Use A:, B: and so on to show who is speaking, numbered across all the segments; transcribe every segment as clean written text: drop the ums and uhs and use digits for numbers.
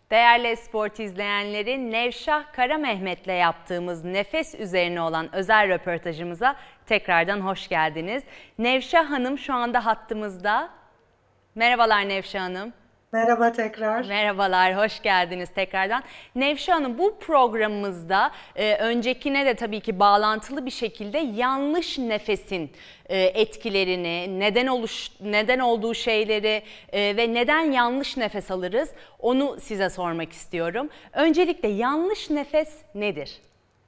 A: Değerli Sport izleyenleri, Nevşah Karamehmet'le yaptığımız nefes üzerine olan özel röportajımıza tekrardan hoş geldiniz. Nevşah Hanım şu anda hattımızda. Merhabalar Nevşah Hanım.
B: Merhaba tekrar.
A: Merhabalar, hoş geldiniz tekrardan. Nevşah Hanım, bu programımızda öncekine de tabii ki bağlantılı bir şekilde yanlış nefesin etkilerini, neden olduğu şeyleri ve neden yanlış nefes alırız onu size sormak istiyorum. Öncelikle yanlış nefes nedir?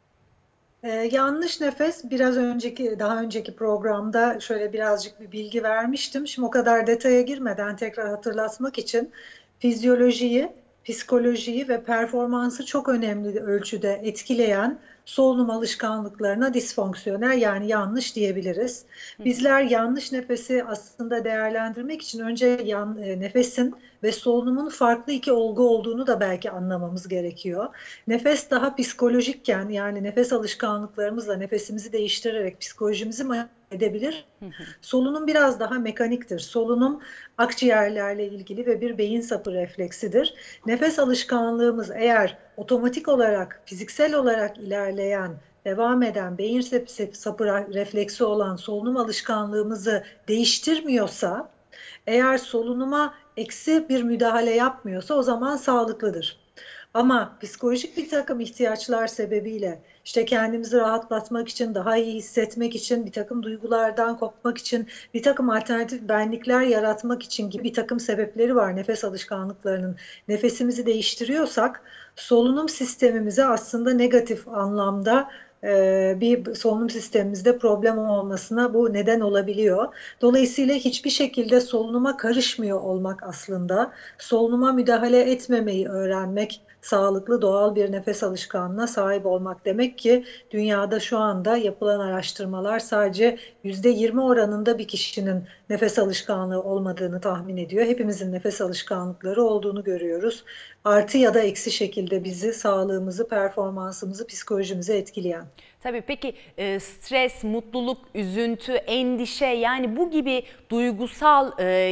B: Yanlış nefes daha önceki programda şöyle birazcık bir bilgi vermiştim. Şimdi o kadar detaya girmeden tekrar hatırlatmak için fizyolojiyi, psikolojiyi ve performansı çok önemli ölçüde etkileyen solunum alışkanlıklarına disfonksiyonel yani yanlış diyebiliriz. Bizler yanlış nefesi aslında değerlendirmek için önce nefesin ve solunumun farklı iki olgu olduğunu da belki anlamamız gerekiyor. Nefes daha psikolojikken yani nefes alışkanlıklarımızla nefesimizi değiştirerek psikolojimizi edebilir. Solunum biraz daha mekaniktir. Solunum akciğerlerle ilgili ve bir beyin sapı refleksidir. Nefes alışkanlığımız eğer otomatik olarak, fiziksel olarak ilerleyen, devam eden beyin sapı refleksi olan solunum alışkanlığımızı değiştirmiyorsa, eğer solunuma eksi bir müdahale yapmıyorsa o zaman sağlıklıdır. Ama psikolojik bir takım ihtiyaçlar sebebiyle işte kendimizi rahatlatmak için, daha iyi hissetmek için, bir takım duygulardan kopmak için, bir takım alternatif benlikler yaratmak için gibi bir takım sebepleri var nefes alışkanlıklarının. Nefesimizi değiştiriyorsak solunum sistemimize aslında negatif anlamda bir solunum sistemimizde problem olmasına bu neden olabiliyor. Dolayısıyla hiçbir şekilde solunuma karışmıyor olmak aslında, solunuma müdahale etmemeyi öğrenmek, sağlıklı doğal bir nefes alışkanlığına sahip olmak demek ki dünyada şu anda yapılan araştırmalar sadece %20 oranında bir kişinin nefes alışkanlığı olmadığını tahmin ediyor. Hepimizin nefes alışkanlıkları olduğunu görüyoruz. Artı ya da eksi şekilde bizi, sağlığımızı, performansımızı, psikolojimizi etkileyen.
A: Tabii, peki stres, mutluluk, üzüntü, endişe, yani bu gibi duygusal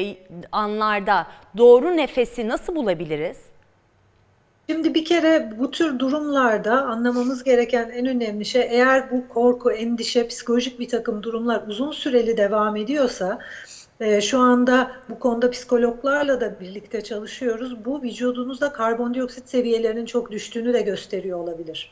A: anlarda doğru nefesi nasıl bulabiliriz?
B: Şimdi bir kere bu tür durumlarda anlamamız gereken en önemli şey, eğer bu korku, endişe, psikolojik bir takım durumlar uzun süreli devam ediyorsa, şu anda bu konuda psikologlarla da birlikte çalışıyoruz. Bu vücudunuzda karbondioksit seviyelerinin çok düştüğünü de gösteriyor olabilir.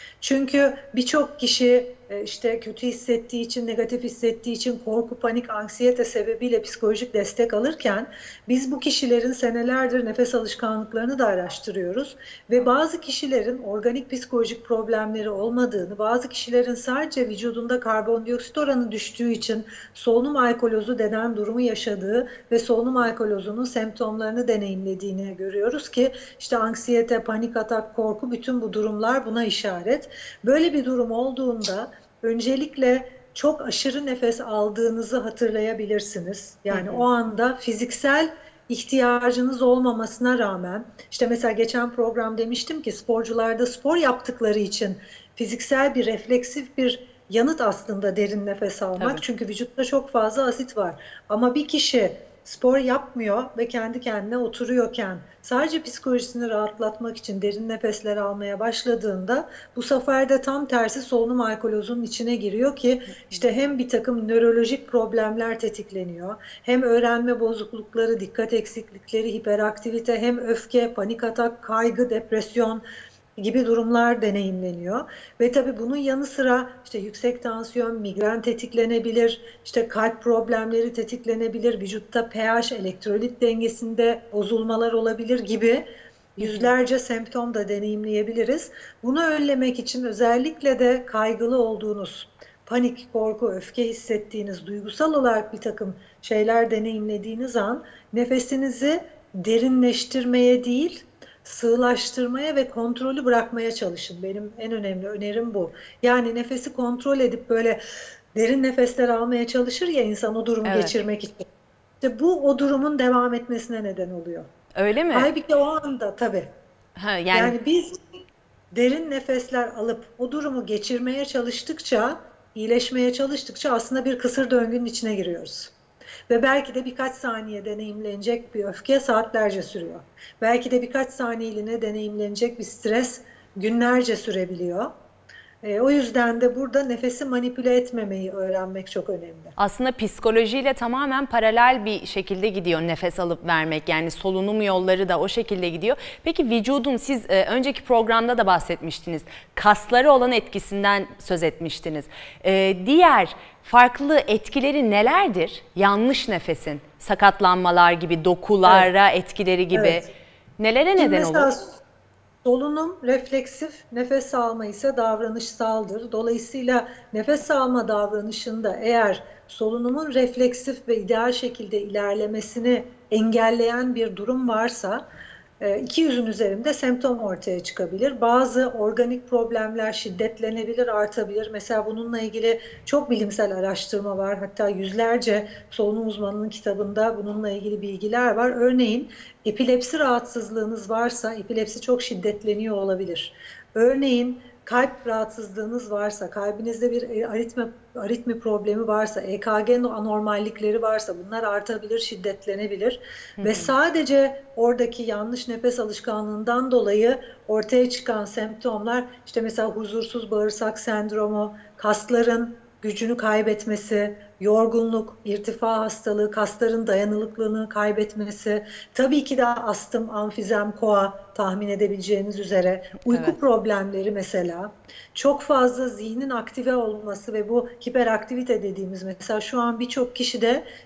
B: Çünkü birçok kişi işte kötü hissettiği için, negatif hissettiği için korku, panik, anksiyete sebebiyle psikolojik destek alırken biz bu kişilerin senelerdir nefes alışkanlıklarını da araştırıyoruz ve bazı kişilerin organik psikolojik problemleri olmadığını, bazı kişilerin sadece vücudunda karbondioksit oranı düştüğü için solunum alkolozu denen durumu yaşadığı ve solunum alkolozunun semptomlarını deneyimlediğini görüyoruz ki işte anksiyete, panik atak, korku, bütün bu durumlar buna işaret. Böyle bir durum olduğunda öncelikle çok aşırı nefes aldığınızı hatırlayabilirsiniz. Yani o anda fiziksel ihtiyacınız olmamasına rağmen, işte mesela geçen program demiştim ki sporcularda spor yaptıkları için fiziksel bir refleksif bir yanıt aslında derin nefes almak.
A: Tabii.
B: Çünkü vücutta çok fazla asit var. Ama bir kişi spor yapmıyor ve kendi kendine oturuyorken sadece psikolojisini rahatlatmak için derin nefesler almaya başladığında bu sefer de tam tersi solunum alkolozunun içine giriyor ki işte hem bir takım nörolojik problemler tetikleniyor, hem öğrenme bozuklukları, dikkat eksiklikleri, hiperaktivite, hem öfke, panik atak, kaygı, depresyon gibi durumlar deneyimleniyor. Ve tabii bunun yanı sıra işte yüksek tansiyon, migren tetiklenebilir, işte kalp problemleri tetiklenebilir, vücutta pH, elektrolit dengesinde bozulmalar olabilir gibi yüzlerce semptom da deneyimleyebiliriz. Bunu önlemek için özellikle de kaygılı olduğunuz, panik, korku, öfke hissettiğiniz, duygusal olarak bir takım şeyler deneyimlediğiniz an nefesinizi derinleştirmeye değil, sığlaştırmaya ve kontrolü bırakmaya çalışın. Benim en önemli önerim bu. Yani nefesi kontrol edip böyle derin nefesler almaya çalışır ya insan o durumu
A: Evet.
B: geçirmek için. İşte bu o durumun devam etmesine neden oluyor.
A: Öyle mi?
B: Halbuki o anda tabii.
A: Ha, yani
B: Yani biz derin nefesler alıp o durumu geçirmeye çalıştıkça, iyileşmeye çalıştıkça aslında bir kısır döngünün içine giriyoruz. Ve belki de birkaç saniye deneyimlenecek bir öfke saatlerce sürüyor. Belki de birkaç saniyeliğine deneyimlenecek bir stres günlerce sürebiliyor. O yüzden de burada nefesi manipüle etmemeyi öğrenmek çok önemli.
A: Aslında psikolojiyle tamamen paralel bir şekilde gidiyor nefes alıp vermek. Yani solunum yolları da o şekilde gidiyor. Peki vücudun, siz önceki programda da bahsetmiştiniz. Kasları olan etkisinden söz etmiştiniz. Diğer farklı etkileri nelerdir? Yanlış nefesin, sakatlanmalar gibi, dokulara etkileri gibi.
B: Evet.
A: Nelere neden olur?
B: Solunum refleksif, nefes alma ise davranışsaldır. Dolayısıyla nefes alma davranışında eğer solunumun refleksif ve ideal şekilde ilerlemesini engelleyen bir durum varsa 200'ün üzerinde semptom ortaya çıkabilir. Bazı organik problemler şiddetlenebilir, artabilir. Mesela bununla ilgili çok bilimsel araştırma var. Hatta yüzlerce solunum uzmanının kitabında bununla ilgili bilgiler var. Örneğin epilepsi rahatsızlığınız varsa, epilepsi çok şiddetleniyor olabilir. Örneğin kalp rahatsızlığınız varsa, kalbinizde bir aritmi problemi varsa, EKG anormallikleri varsa bunlar artabilir, şiddetlenebilir. Ve sadece oradaki yanlış nefes alışkanlığından dolayı ortaya çıkan semptomlar, işte mesela huzursuz bağırsak sendromu, kasların gücünü kaybetmesi, yorgunluk, irtifa hastalığı, kasların dayanıklılığını kaybetmesi, tabii ki de astım, amfizem, koa tahmin edebileceğiniz üzere, uyku problemleri mesela, çok fazla zihnin aktive olması ve bu hiperaktivite dediğimiz, mesela şu an birçok kişi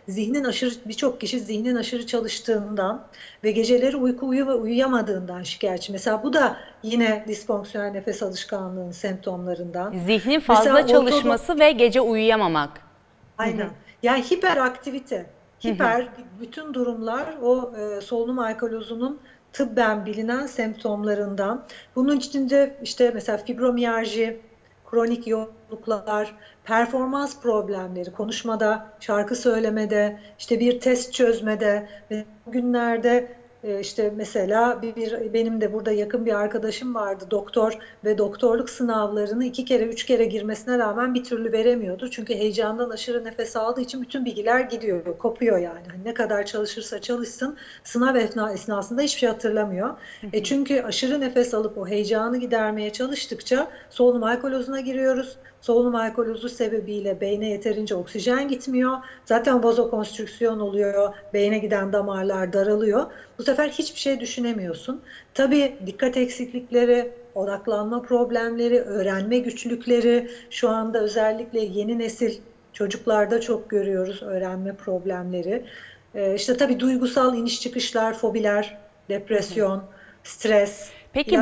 B: zihnin aşırı çalıştığından ve geceleri uyuyamadığından şikayetçi. Mesela bu da yine disfonksiyonel nefes alışkanlığının semptomlarından.
A: Zihnin fazla mesela çalışması ve gece uyuyamamak.
B: Aynen. Yani hiperaktivite, bütün durumlar o solunum alkalozunun tıbben bilinen semptomlarından. Bunun içinde işte mesela fibromiyalji, kronik yoğunluklar, performans problemleri, konuşmada, şarkı söylemede, işte bir test çözmede, bugünlerde işte mesela benim de burada yakın bir arkadaşım vardı, doktor ve doktorluk sınavlarını 2 kere 3 kere girmesine rağmen bir türlü veremiyordu. Çünkü heyecandan aşırı nefes aldığı için bütün bilgiler gidiyor, kopuyor yani. Hani ne kadar çalışırsa çalışsın sınav esnasında hiçbir şey hatırlamıyor. Çünkü aşırı nefes alıp o heyecanı gidermeye çalıştıkça solunum alkolozuna giriyoruz. Solunum alkolozu sebebiyle beyne yeterince oksijen gitmiyor. Zaten vazokonstrüksiyon oluyor. Beyne giden damarlar daralıyor. Bu sefer hiçbir şey düşünemiyorsun. Tabii dikkat eksiklikleri, odaklanma problemleri, öğrenme güçlükleri, şu anda özellikle yeni nesil çocuklarda çok görüyoruz öğrenme problemleri. İşte tabii duygusal iniş çıkışlar, fobiler, depresyon, stres.
A: Peki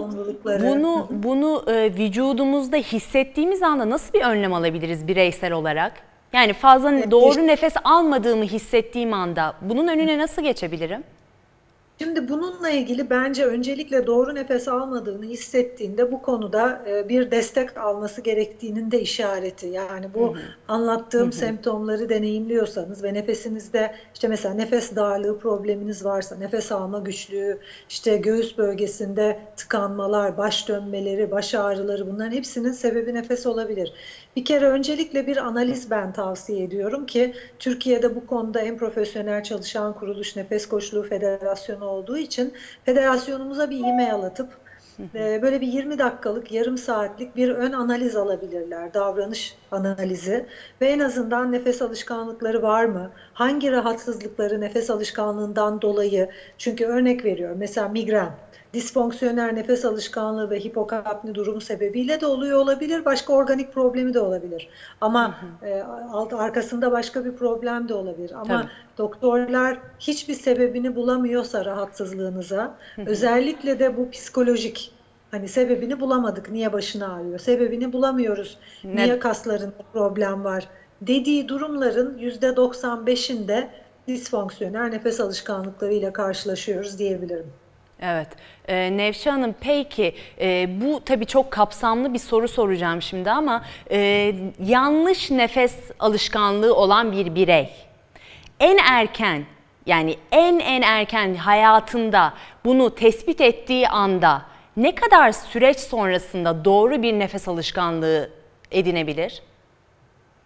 A: bunu vücudumuzda hissettiğimiz anda nasıl bir önlem alabiliriz bireysel olarak? Yani fazla doğru nefes almadığımı hissettiğim anda bunun önüne nasıl geçebilirim?
B: Şimdi bununla ilgili bence öncelikle doğru nefes almadığını hissettiğinde bu konuda bir destek alması gerektiğinin de işareti. Yani bu anlattığım semptomları deneyimliyorsanız ve nefesinizde işte mesela nefes darlığı probleminiz varsa, nefes alma güçlüğü, işte göğüs bölgesinde tıkanmalar, baş dönmeleri, baş ağrıları, bunların hepsinin sebebi nefes olabilir. Bir kere öncelikle bir analiz ben tavsiye ediyorum ki Türkiye'de bu konuda en profesyonel çalışan kuruluş Nefes Koçluğu Federasyonu olduğu için federasyonumuza bir e-mail atıp böyle bir 20 dakikalık, yarım saatlik bir ön analiz alabilirler, davranış analizi ve en azından nefes alışkanlıkları var mı? Hangi rahatsızlıkları nefes alışkanlığından dolayı, çünkü örnek veriyorum mesela migren, disfonksiyonel nefes alışkanlığı ve hipokapni durumu sebebiyle de oluyor olabilir. Başka organik problemi de olabilir. Ama arkasında başka bir problem de olabilir. Ama doktorlar hiçbir sebebini bulamıyorsa rahatsızlığınıza, özellikle de bu psikolojik, hani sebebini bulamadık, niye başını ağrıyor, sebebini bulamıyoruz, niye kaslarında problem var dediği durumların %95'inde disfonksiyonel nefes alışkanlıklarıyla karşılaşıyoruz diyebilirim.
A: Evet. Nevşe Hanım, peki bu tabii çok kapsamlı bir soru soracağım şimdi ama yanlış nefes alışkanlığı olan bir birey en erken, yani en erken hayatında bunu tespit ettiği anda ne kadar süreç sonrasında doğru bir nefes alışkanlığı edinebilir?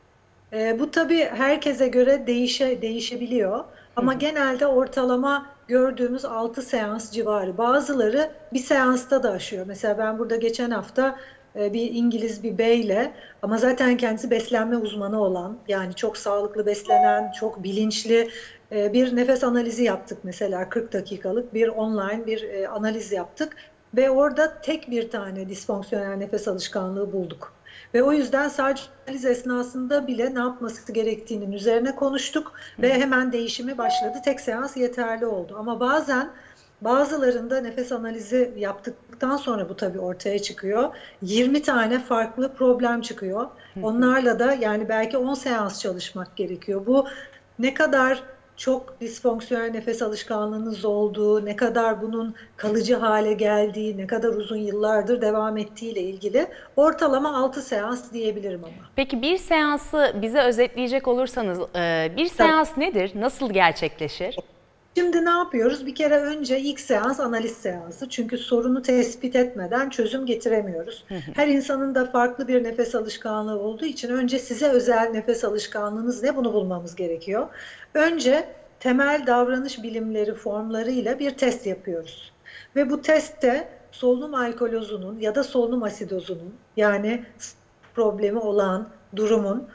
B: Bu tabii herkese göre değişebiliyor. Ama genelde ortalama gördüğümüz 6 seans civarı. Bazıları bir seansta da aşıyor. Mesela ben burada geçen hafta bir İngiliz bir beyle, ama zaten kendisi beslenme uzmanı olan, yani çok sağlıklı beslenen, çok bilinçli bir nefes analizi yaptık mesela. 40 dakikalık bir online bir analiz yaptık ve orada tek bir tane disfonksiyonel nefes alışkanlığı bulduk. Ve o yüzden sadece analiz esnasında bile ne yapması gerektiğinin üzerine konuştuk ve hemen değişimi başladı. Tek seans yeterli oldu. Ama bazen bazılarında nefes analizi yaptıktan sonra bu tabii ortaya çıkıyor. 20 tane farklı problem çıkıyor. Onlarla da yani belki 10 seans çalışmak gerekiyor. Bu ne kadar çok disfonksiyonel nefes alışkanlığınız olduğu, ne kadar bunun kalıcı hale geldiği, ne kadar uzun yıllardır devam ettiği ile ilgili ortalama 6 seans diyebilirim ama.
A: Peki bir seansı bize özetleyecek olursanız bir seans nedir? Nasıl gerçekleşir?
B: Şimdi ne yapıyoruz? Bir kere önce ilk seans analiz seansı. Çünkü sorunu tespit etmeden çözüm getiremiyoruz. Her insanın da farklı bir nefes alışkanlığı olduğu için önce size özel nefes alışkanlığınız ne, bunu bulmamız gerekiyor. Önce temel davranış bilimleri formlarıyla bir test yapıyoruz. Ve bu testte solunum alkolozunun ya da solunum asidozunun, yani problemi olan durumun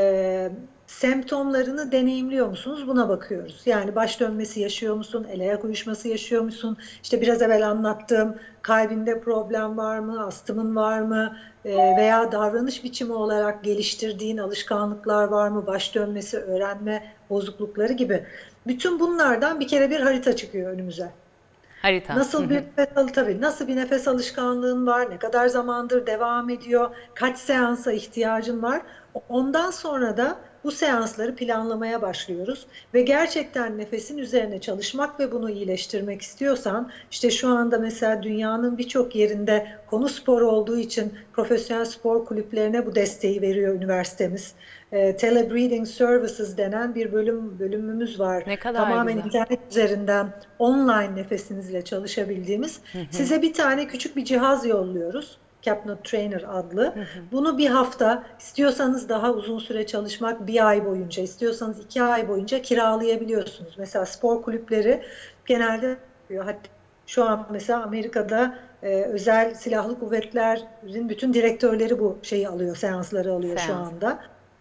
B: semptomlarını deneyimliyor musunuz? Buna bakıyoruz. Yani baş dönmesi yaşıyor musun? El ayak uyuşması yaşıyor musun? İşte biraz evvel anlattığım kalbinde problem var mı? Astımın var mı? Veya davranış biçimi olarak geliştirdiğin alışkanlıklar var mı? Baş dönmesi, öğrenme bozuklukları gibi. Bütün bunlardan bir kere bir harita çıkıyor önümüze.
A: Harita.
B: Nasıl bir nasıl bir nefes alışkanlığın var? Ne kadar zamandır devam ediyor? Kaç seansa ihtiyacın var? Ondan sonra da bu seansları planlamaya başlıyoruz ve gerçekten nefesin üzerine çalışmak ve bunu iyileştirmek istiyorsan, işte şu anda mesela dünyanın birçok yerinde konu spor olduğu için profesyonel spor kulüplerine bu desteği veriyor üniversitemiz. Telebreathing Services denen bir bölümümüz var.
A: Ne kadar
B: Tamamen
A: güzel.
B: internet üzerinden online nefesinizle çalışabildiğimiz. Size bir tane küçük bir cihaz yolluyoruz. CapNote Trainer adlı. Bunu bir hafta, istiyorsanız daha uzun süre çalışmak, bir ay boyunca, istiyorsanız 2 ay boyunca kiralayabiliyorsunuz. Mesela spor kulüpleri genelde, hatta şu an mesela Amerika'da özel silahlı kuvvetlerin bütün direktörleri bu şeyi alıyor, seansları alıyor şu anda.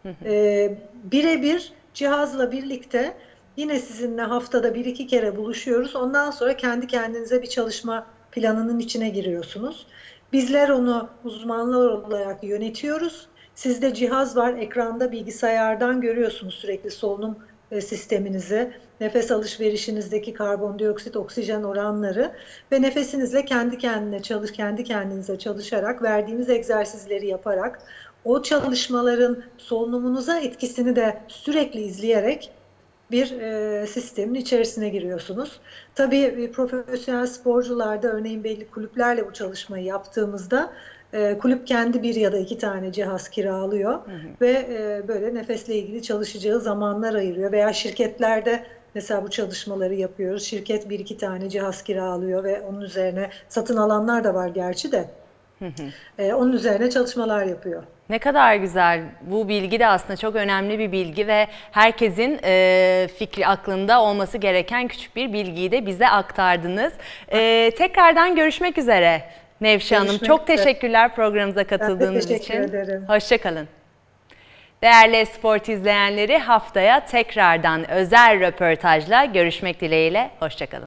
B: Birebir cihazla birlikte yine sizinle haftada 1-2 kere buluşuyoruz. Ondan sonra kendi kendinize bir çalışma planının içine giriyorsunuz. Bizler onu uzmanlar olarak yönetiyoruz. Sizde cihaz var, ekranda bilgisayardan görüyorsunuz sürekli solunum sisteminizi, nefes alışverişinizdeki karbondioksit, oksijen oranları ve nefesinizle kendi kendinize çalışarak, verdiğimiz egzersizleri yaparak, o çalışmaların solunumunuza etkisini de sürekli izleyerek bir sistemin içerisine giriyorsunuz. Tabii profesyonel sporcularda, örneğin belli kulüplerle bu çalışmayı yaptığımızda kulüp kendi 1 ya da 2 tane cihaz kiralıyor ve böyle nefesle ilgili çalışacağı zamanlar ayırıyor. Veya şirketlerde mesela bu çalışmaları yapıyoruz. Şirket 1-2 tane cihaz kiralıyor ve onun üzerine satın alanlar da var gerçi de. Onun üzerine çalışmalar yapıyor.
A: Ne kadar güzel. Bu bilgi de aslında çok önemli bir bilgi ve herkesin fikri aklında olması gereken küçük bir bilgiyi de bize aktardınız. Tekrardan görüşmek üzere Nevşe Hanım. Çok teşekkürler programımıza katıldığınız için.
B: Teşekkür ederim.
A: Hoşça kalın. Değerli Sport izleyenleri, haftaya tekrardan özel röportajla görüşmek dileğiyle. Hoşça kalın.